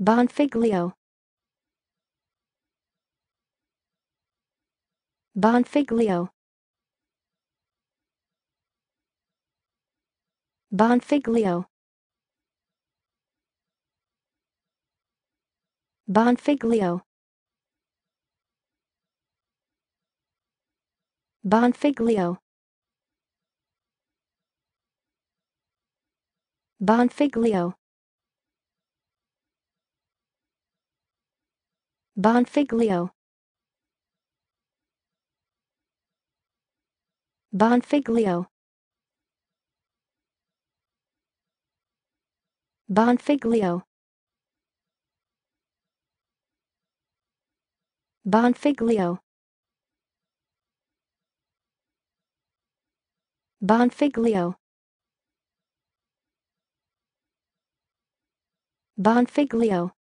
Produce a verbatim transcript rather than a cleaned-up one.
Bonfiglio. Bonfiglio. Bonfiglio. Bonfiglio. Bonfiglio. Bonfiglio. Bonfiglio. Bonfiglio. Bonfiglio. Bonfiglio. Bonfiglio. Bonfiglio.